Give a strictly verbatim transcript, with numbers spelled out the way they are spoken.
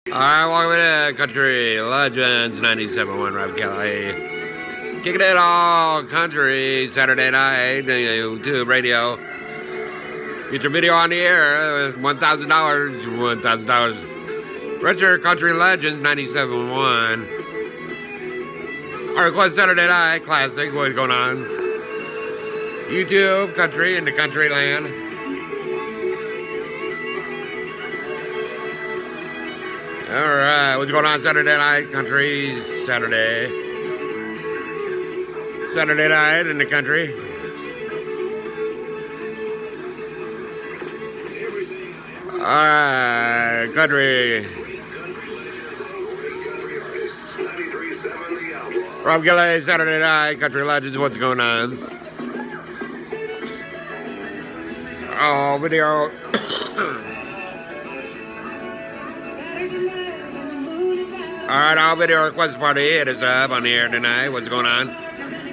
Alright, welcome to Country Legends ninety-seven point one, Rob Kelly. Kicking it all country Saturday night, YouTube radio. Get your video on the air, one thousand dollars, one thousand dollars. Register Country Legends ninety-seven point one. Our request Saturday night classic, what's going on? YouTube, country, in the country land. Alright, what's going on Saturday night, country, Saturday. Saturday night in the country. Alright, country. Rob Kelly, Saturday night, Country Legends, what's going on? Oh, video. Alright, our video request party, hit us up on the air tonight. What's going on?